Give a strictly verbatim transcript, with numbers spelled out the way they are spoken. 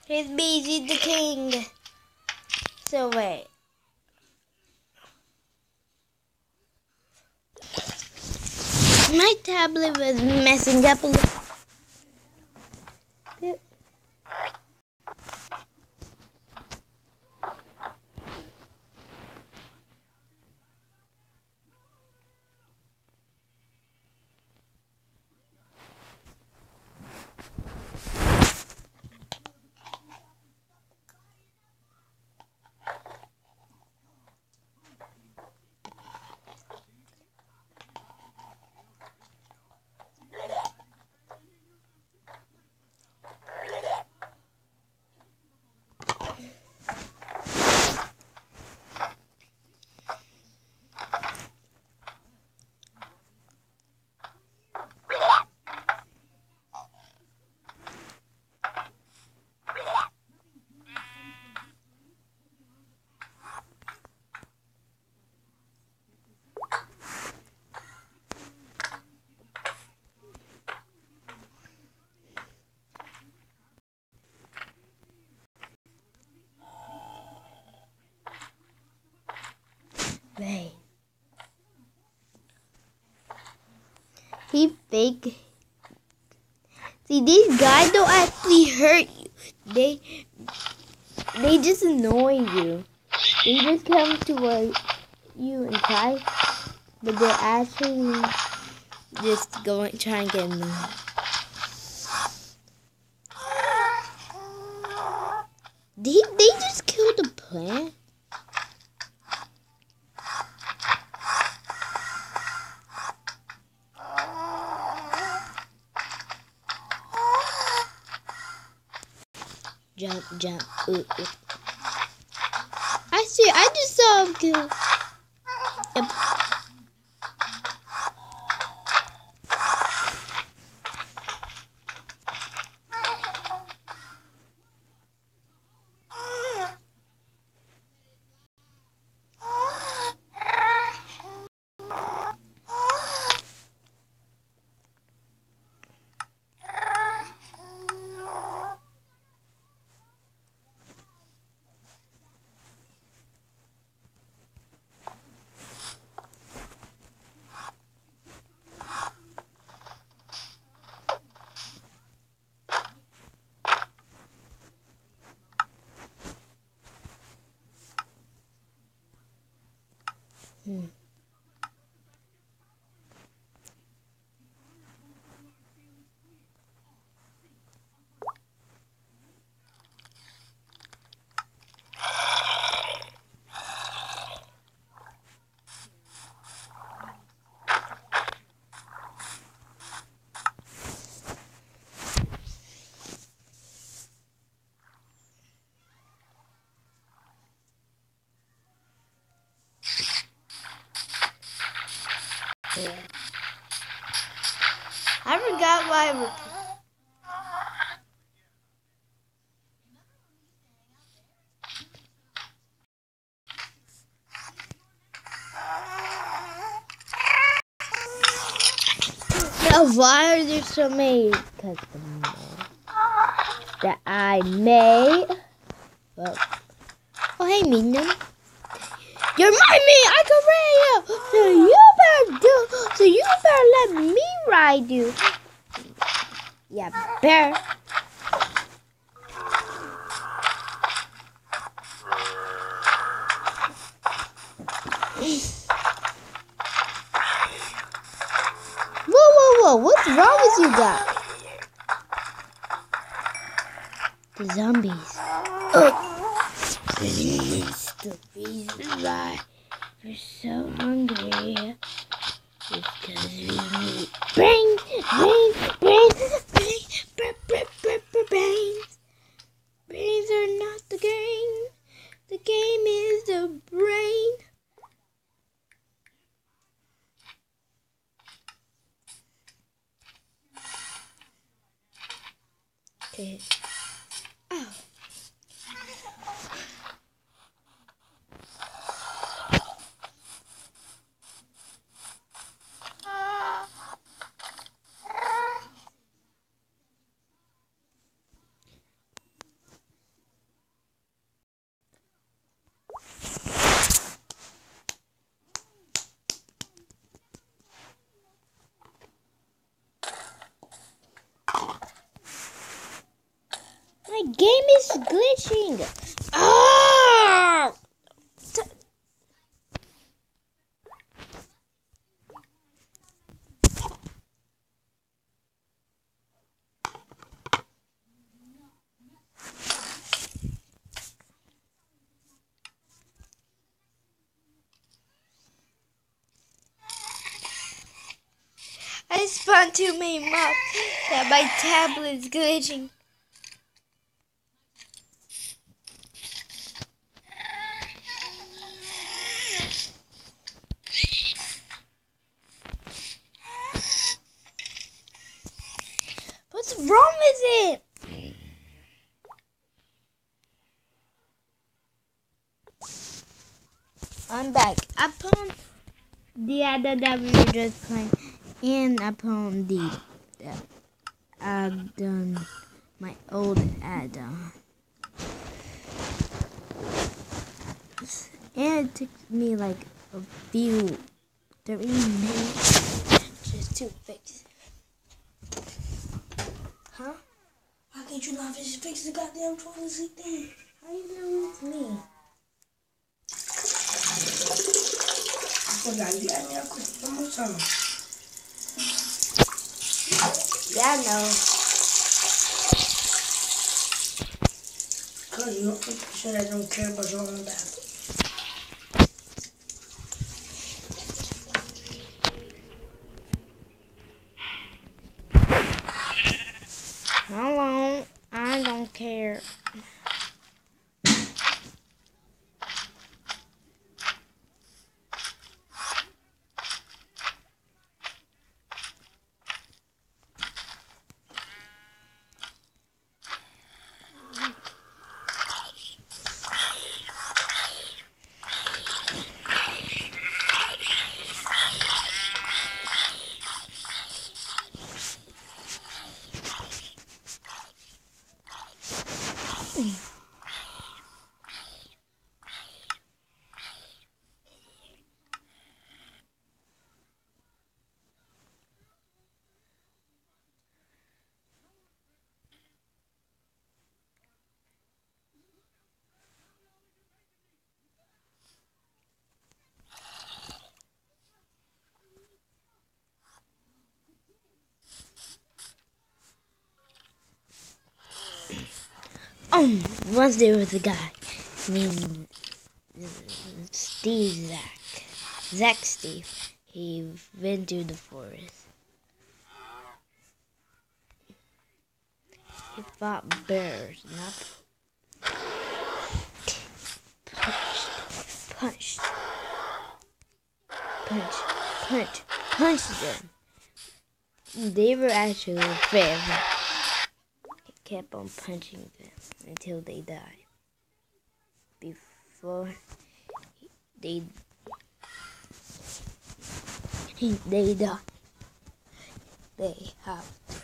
He's busy the king. So wait. My tablet was messing up a little bit. Wait. He fake. See, these guys don't actually hurt you. They they just annoy you. They just come to you and try, but they're actually just going try and get annoyed. Did they just kill the plant? Jump, jump, ooh, ooh. I see, I just saw him kill. Yep. Hmm. Yeah. I forgot why I Now, why are there so many custom that I made? Well, oh hey Minion, you're my me. I can ride you. So you better do. So you better let me ride you. Yeah, bear. Whoa, whoa, whoa! What's wrong with you guys? The zombies. Oh. It's the reason why we're so hungry. It's because we need brains, brains, brains, brains, brains, brains. Brains are not the game. The game is the brain. Okay. Oh. game is glitching. Ah! I spawned too many mobs that my tablet is glitching. What's wrong with it? I'm back. Upon the other that we were just playing, and upon the uh, add-on, my old add-on. And it took me like a few, thirty minutes just to fix it. Huh? Why can't you not just fix the goddamn toilet seat thing? How you know it's me? I forgot you got me a quick one more time. Yeah, I know. Cause you don't shit I don't care about your own bathroom. How long? I don't care. Um, once there was a guy named Steve Zach. Zach Steve. He went to the forest. He fought bears, not punched, punched, punch, punch, punched them. They were actually friends. He kept on punching them until they died. Before they they died, they have to